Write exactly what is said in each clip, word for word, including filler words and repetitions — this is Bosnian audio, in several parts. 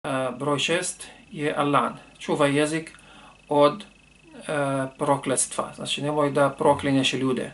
Broj šest je Al-lan. Čuvaj jezik od e, prokletstva. Znači nemoj da proklinješ ljude.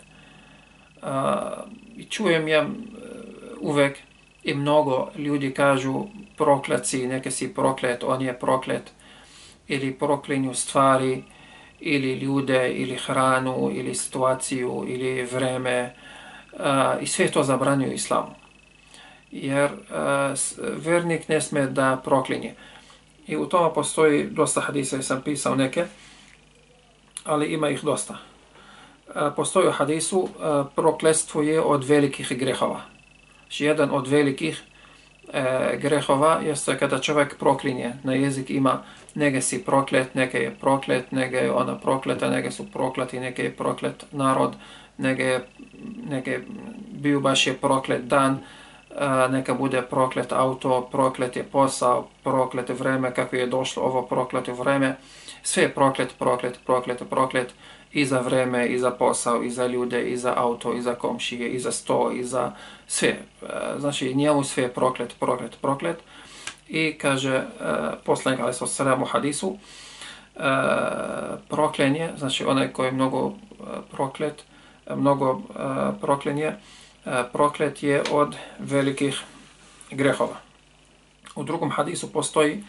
I čujem ja uvek i mnogo ljudi kažu proklet si, neke si proklet, on je proklet. Ili proklinju stvari, ili ljude, ili hranu, ili situaciju, ili vreme. I sve to zabranjuje islamu. Jer vernik ne sme da proklinje. I u tome postoji dosta hadisa, ja sam pisao neke, ali ima ih dosta. Postoji u hadisu, prokletstvo je od velikih grehova. Znači, jedan od velikih e, grehova jeste kada čovjek proklinje. Na jezik ima nege si proklet, neke je proklet, nege je ona prokleta, nege su prokleti, neke je proklet narod, nege je, neke bio baš je proklet dan, neka bude proklet auto, proklet je posao, proklet je vreme, kako je došlo ovo prokleto vreme. Sve je proklet, proklet, proklet, proklet. I za vreme, i za posao, i za ljude, i za auto, i za komšije, i za sto, i za sve. Znači njemu sve je proklet, proklet, proklet. I kaže poslanik alejhi selam u hadisu, proklenje, znači onaj koji je mnogo proklet, mnogo proklenje, proklet je od velikih grehova. U drugom hadisu postoji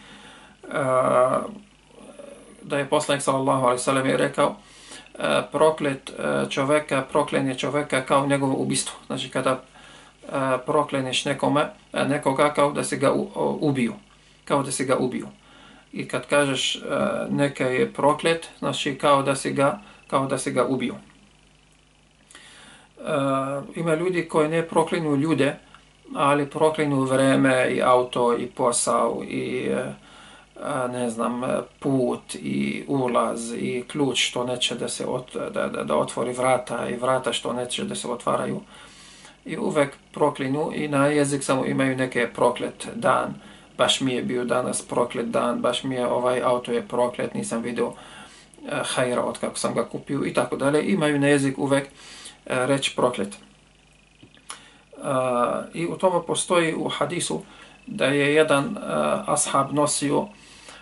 da je poslanik sallallahu alejhi ve sellem rekao, proklet čovjeka, proklenje čovjeka kao njegovo ubistvo. Znači kada prokleneš nekome, nekoga kao da se ga ubiju, kao da se ga ubiju. I kad kažeš neka je proklet, znači kao da se ga, kao da se ga ubiju. Uh, ima ljudi koji ne proklinju ljude, ali proklinju vreme i auto i posao i uh, ne znam, put i ulaz i ključ što neće da se ot, da, da, da otvori vrata i vrata što neće da se otvaraju. I uvek proklinju i na jezik samo imaju neke proklet dan. Baš mi je bio danas proklet dan, baš mi je ovaj auto je proklet, nisam vidio uh, hajra od kako sam ga kupio i tako dalje. Imaju na jezik uvek reč proklet. Uh, I u tome postoji u hadisu da je jedan uh, ashab nosio uh,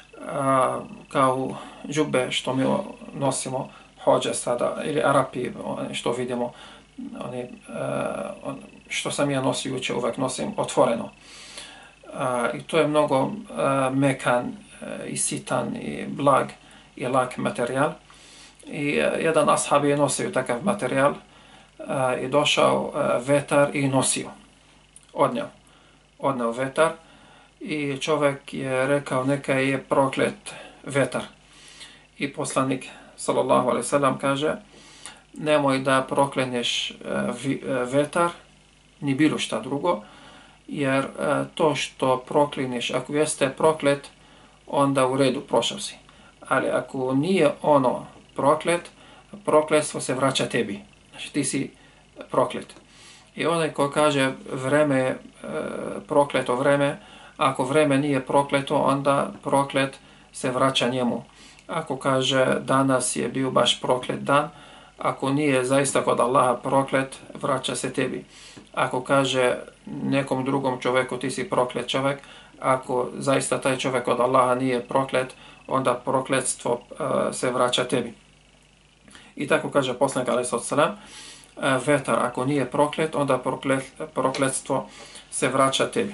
kao džube što mi nosimo hođe sada, ili Arapi što vidimo, oni, uh, on, što sam ja nosio uče uvek nosim otvoreno. Uh, I to je mnogo uh, mekan uh, i sitan i blag i lak materijal. I uh, jedan ashab je nosio takav materijal. Uh, i došao uh, vetar i nosio, odneo, odneo vetar i čovjek je rekao neka je proklet vetar. I poslanik sallallahu alejhi ve sellem kaže nemoj da prokleneš uh, vi, uh, vetar ni bilo šta drugo, jer uh, to što proklineš, ako jeste proklet, onda u redu, prošao si. Ali ako nije ono proklet, prokletstvo se vraća tebi. Znači ti si proklet. I onaj ko kaže vreme je e, prokleto vreme, ako vreme nije prokleto, onda proklet se vraća njemu. Ako kaže danas je bio baš proklet dan, ako nije zaista kod Allaha proklet, vraća se tebi. Ako kaže nekom drugom čovjeku ti si proklet čovjek, ako zaista taj čovjek kod Allaha nije proklet, onda prokletstvo e, se vraća tebi. I tako kaže poslanik alejhi selam, vetar ako nije proklet, onda proklet, prokletstvo se vraća tebi.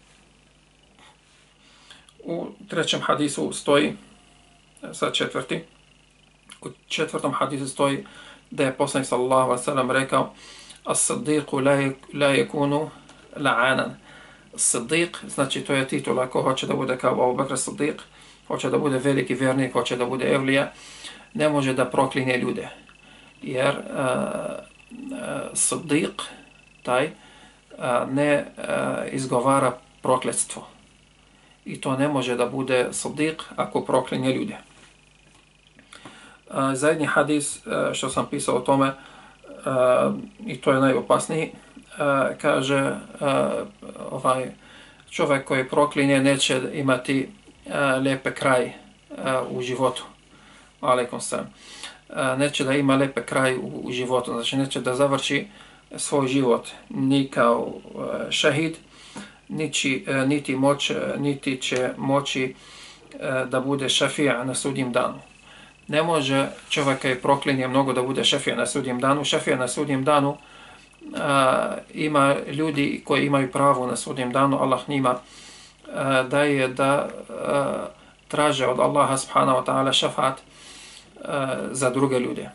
U trećem hadisu stoji, sad četvrti, u četvrtom hadisu stoji da je poslanik sallallahu alejhi ve sellem rekao as-siddiqu la yakunu la'anan. Siddiq, znači to je titula ko hoće da bude kao Abu Bakr Siddiq, hoće da bude veliki vjernik, hoće da bude evlija, ne može da proklinje ljude. Jer uh, uh, Siddiq, taj, uh, ne uh, izgovara prokletstvo. I to ne može da bude Siddiq ako proklinje ljude. Uh, zadnji hadis uh, što sam pisao o tome, uh, i to je najopasniji, uh, kaže uh, ovaj čovjek koji proklinje neće imati uh, lijepe kraj uh, u životu. Alejkum selam. Neće da ima lepe kraj u, u životu, znači neće da završi svoj život ni kao šehid, niti, niti, moć, niti će moći da bude šafija na sudnjem danu. Ne može čovjek koji proklinje mnogo da bude šafija na sudnjem danu. Šafija na sudnjem danu a, ima ljudi koji imaju pravo na sudnjem danu. Allah njima a, daje da a, traže od Allaha subhanahu wa ta'ala šafat a, za druge ljude.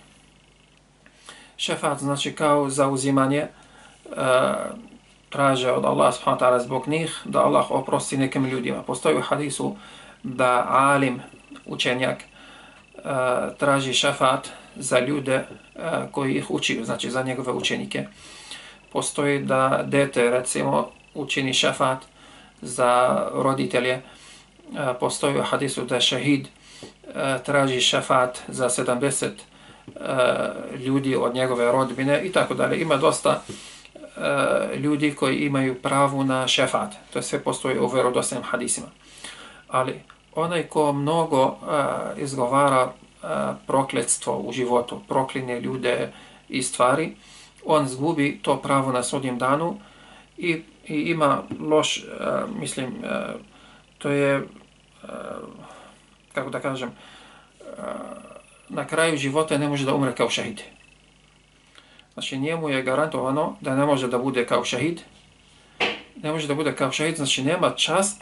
Šafat znači kao zauzimanje, a, traže od Allaha subhanahu wa ta'ala zbog njih da Allah oprosti nekim ljudima. Postoji u hadisu da alim, učenjak, traži šafat za ljude koji ih uči, znači za njegove učenike. Postoji da dete, recimo, učini šafat za roditelje. Postoji u hadisu da šahid traži šafat za sedamdeset ljudi od njegove rodbine i tako dalje. Ima dosta ljudi koji imaju pravo na šafat. To sve postoji u vjerodostojnim hadisima. Ali onaj ko mnogo uh, izgovara uh, prokletstvo u životu, proklinje ljude i stvari, on zgubi to pravo na sudnjem danu i, i ima loš, uh, mislim, uh, to je, uh, kako da kažem, uh, na kraju života ne može da umre kao šahid. Znači njemu je garantovano da ne može da bude kao šahid, ne može da bude kao šahid, znači nema čast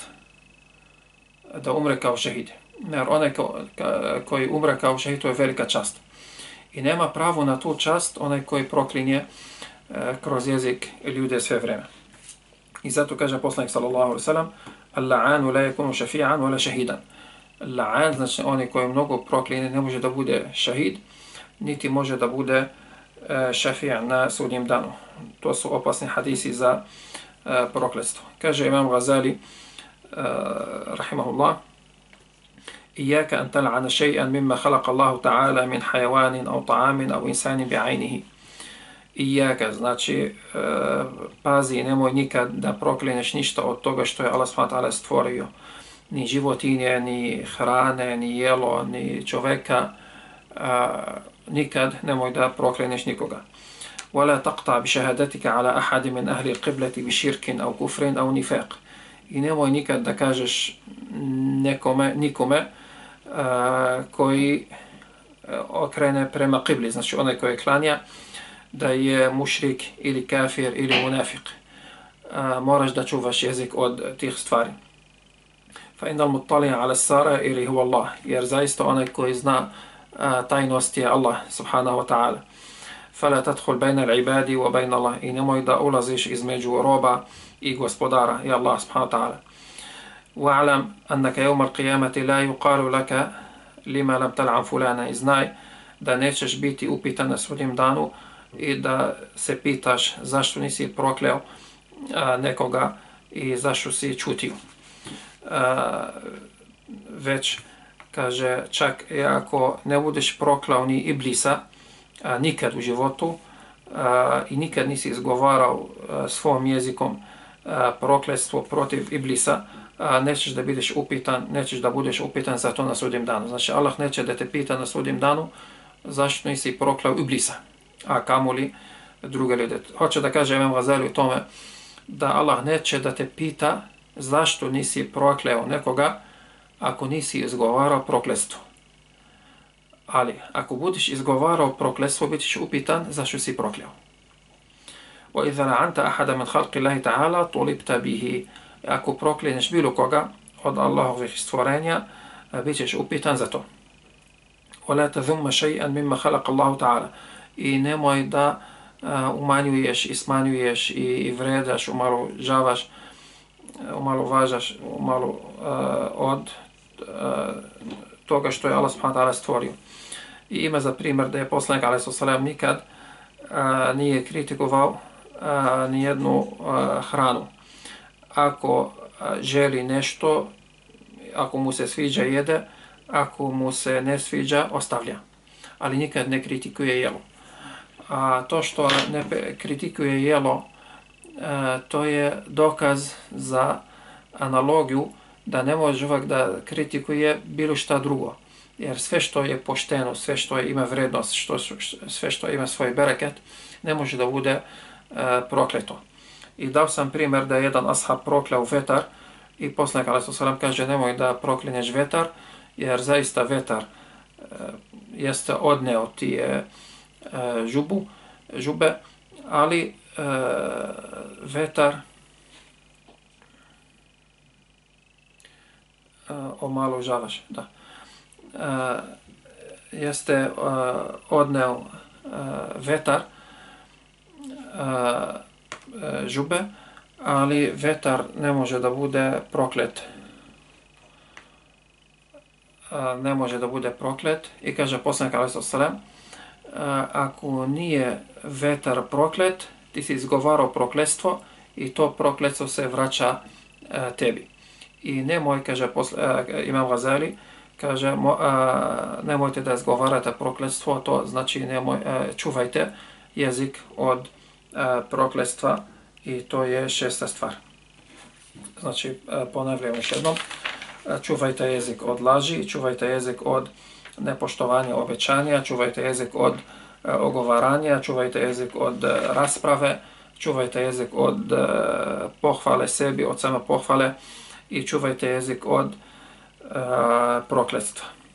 da umre kao šehid. Jer onaj ko, ka, koji umre kao šehid, to je velika čast. I nema pravo na tu čast onaj koji proklinje e, kroz jezik ljude sve vreme. I zato kaže poslanik sallallahu alejhi ve sellem: "Al-la'anu la yakunu shafi'an wala shahidan." La'an znači onaj koji mnogo proklinje ne može da bude šehid, niti može da bude e, šafi' na sudnjem danu. To su opasni hadisi za e, prokletstvo. Kaže Imam Gazali رحمه الله: إياك أن تلعن شيئا مما خلق الله تعالى من حيوان أو طعام أو إنسان بعينه. Iyaka, znači pazi, nemoj nikad da proklineš ništa od toga što je Allah subhanahu wa ta'ala stvorio. Ni životinje, ni hrane, ni jelo, ni čoveka. Nikad nemoj da proklineš nikoga. ولا تقطع بشهادتك على أحد من أهل القبلة بشرك أو كفر أو نفاق. I nemoj nikad da kažeš nekome, nikome a, koji okrene prema qibli, znači onaj koji klanja, da je mušrik ili kafir ili munafik. A, moraš da čuvaš jezik od tih stvari. Fa innal muttali'a ala sarairi huwa Allah, jer zaista onaj koji zna a, tajnost je Allah subhanahu wa ta'ala. Fala tadkhul bayna al-ibadi wa bayna Allah, i nemoj da ulaziš između roba i gospodara i Allah subhanahu wa ta'ala. Wa'lam annaka yawm al-qiyamati la yuqalu laka lima lam tal'an fulana, i znaj da nećeš biti upitan na sudnjem danu i da se pitaš zašto nisi prokleo a, nekoga i zašto si čutio. A, već kaže, čak i ako ne budeš proklao ni Iblisa a, nikad u životu a, i nikad nisi izgovarao a, svom jezikom a, prokletstvo protiv Iblisa, a, nećeš da budeš upitan, nećeš da budeš upitan za to na sudnjem danu. Znači Allah neće da te pita na sudnjem danu zašto nisi proklao Iblisa, a kamoli druge ljude. Hoće da kaže Imam Gazali u tome da Allah neće da te pita zašto nisi prokleo nekoga ako nisi izgovarao prokletstvo. Ali ako budeš izgovarao prokletstvo, bit ćeš upitan zašto si prokleo. وَإِذَا لَعَنْتَ أَحَدَ مِنْ خَلْقِ اللَّهِ تَعَالَى طُلِبْتَ بِهِ. Ako proklineš bilo koga od Allahovih stvorenja, bit ćeš upitan za to. وَلَا تَذُمَّ شَيْئًا مِمَّا خَلَقَ اللَّهُ تَعَالَى. I nemoj da uh, umanjuješ i smanjuješ i, i vredaš, umalovažavaš, umalovažaš, umalo uh, od uh, toga što je Allah subhanahu wa ta'ala stvorio. I ima za primjer da je poslanik alejhi selam nikad uh, nije kritikovao uh, nijednu uh, hranu. Ako uh, želi nešto, ako mu se sviđa, jede, ako mu se ne sviđa, ostavlja. Ali nikad ne kritikuje jelo. A to što ne kritikuje jelo, e, to je dokaz za analogiju da ne može čovjek da kritikuje bilo šta drugo. Jer sve što je pošteno, sve što ima vrednost, što, sve što ima svoj bereket, ne može da bude e, prokleto. I dao sam primjer da je jedan ashab prokleo vetar i poslanik alejhi selam kaže nemoj da proklinješ vetar, jer zaista vetar e, jeste odneo ti je e, žubu, žube, ali e, vetar e, o malo žalaš, da. E, jeste e, odneo e, vetar e, žube, ali vetar ne može da bude proklet. Ne može da bude proklet. I kaže poslanik alejhi selam, ako nije vetar proklet, ti si izgovarao prokletstvo i to prokletstvo se vraća tebi. I nemoj, kaže Imam Gazali, kaže nemojte da izgovarate prokletstvo, to znači nemoj, čuvajte jezik od prokletstva i to je šesta stvar. Znači, ponavljam još jednom, čuvajte jezik od laži, čuvajte jezik od nepoštovanja obećanja, čuvajte jezik od ogovaranja, čuvajte jezik od rasprave, čuvajte jezik od pohvale sebi, od same pohvale i čuvajte jezik od prokletstva.